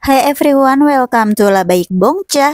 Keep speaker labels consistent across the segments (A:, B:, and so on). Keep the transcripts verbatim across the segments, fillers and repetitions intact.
A: Hi everyone, welcome to Labaik Bongca.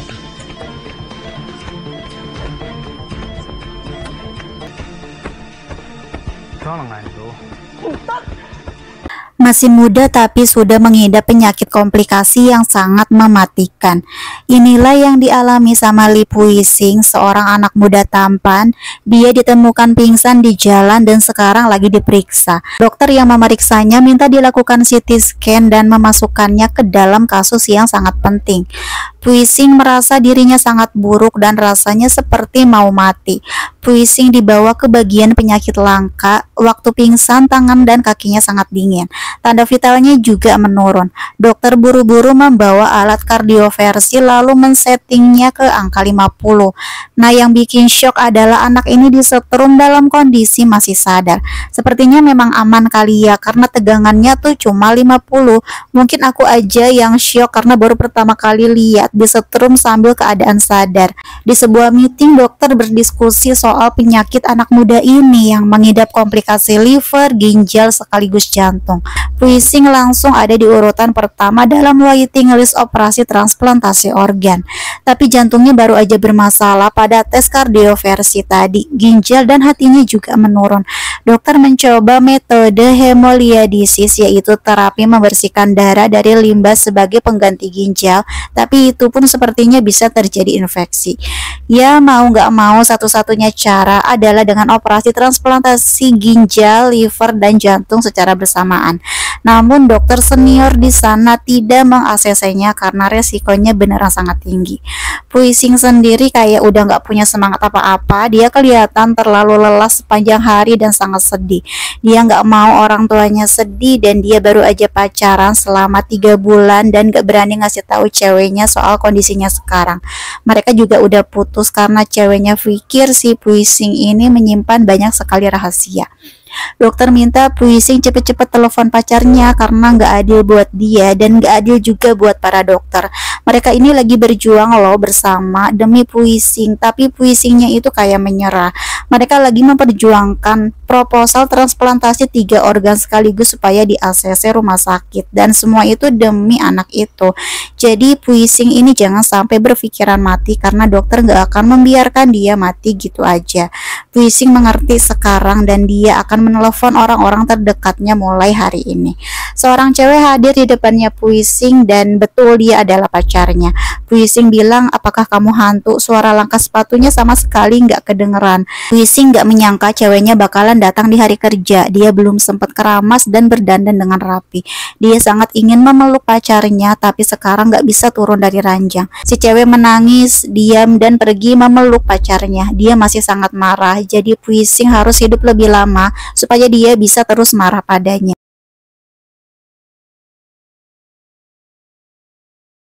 A: Masih muda tapi sudah mengidap penyakit komplikasi yang sangat mematikan. Inilah yang dialami sama Li Puising, seorang anak muda tampan. Dia ditemukan pingsan di jalan dan sekarang lagi diperiksa. Dokter yang memeriksanya minta dilakukan C T scan dan memasukkannya ke dalam kasus yang sangat penting. Puising merasa dirinya sangat buruk dan rasanya seperti mau mati. Puising dibawa ke bagian penyakit langka. Waktu pingsan, tangan dan kakinya sangat dingin. Tanda vitalnya juga menurun. Dokter buru-buru membawa alat kardioversi lalu men-settingnya ke angka lima puluh. Nah, yang bikin shock adalah anak ini disetrum dalam kondisi masih sadar. Sepertinya memang aman kali ya, karena tegangannya tuh cuma lima puluh. Mungkin aku aja yang shock karena baru pertama kali lihat disetrum sambil keadaan sadar. Di sebuah meeting, dokter berdiskusi soal penyakit anak muda ini yang mengidap komplikasi liver, ginjal, sekaligus jantung. Puising langsung ada di urutan pertama dalam waiting list operasi transplantasi organ. Tapi jantungnya baru aja bermasalah pada tes kardioversi tadi. Ginjal dan hatinya juga menurun. Dokter mencoba metode hemodialisis, yaitu terapi membersihkan darah dari limbah sebagai pengganti ginjal, tapi itu pun sepertinya bisa terjadi infeksi. Ya mau nggak mau satu-satunya cara adalah dengan operasi transplantasi ginjal, liver, dan jantung secara bersamaan. Namun dokter senior di sana tidak meng-A C C-nya karena resikonya beneran sangat tinggi. Puising sendiri kayak udah nggak punya semangat apa-apa. Dia kelihatan terlalu lelah sepanjang hari dan sangat sedih. Dia nggak mau orang tuanya sedih dan dia baru aja pacaran selama tiga bulan dan gak berani ngasih tahu ceweknya soal kondisinya sekarang. Mereka juga udah putus karena ceweknya pikir si Puising ini menyimpan banyak sekali rahasia. Dokter minta Puising cepet-cepet telepon pacarnya karena nggak adil buat dia dan nggak adil juga buat para dokter. Mereka ini lagi berjuang loh bersama demi Puising, tapi Puisingnya itu kayak menyerah. Mereka lagi memperjuangkan proposal transplantasi tiga organ sekaligus supaya di A C C rumah sakit, dan semua itu demi anak itu. Jadi Puising ini jangan sampai berpikiran mati karena dokter nggak akan membiarkan dia mati gitu aja. Puising mengerti sekarang dan dia akan menelpon orang-orang terdekatnya mulai hari ini. Seorang cewek hadir di depannya Puising dan betul dia adalah pacarnya. Puising bilang, apakah kamu hantu? Suara langkah sepatunya sama sekali nggak kedengeran. Puising nggak menyangka ceweknya bakalan datang di hari kerja. Dia belum sempat keramas dan berdandan dengan rapi. Dia sangat ingin memeluk pacarnya tapi sekarang nggak bisa turun dari ranjang. Si cewek menangis, diam dan pergi memeluk pacarnya. Dia masih sangat marah. Jadi Puising harus hidup lebih lama supaya dia bisa terus marah padanya.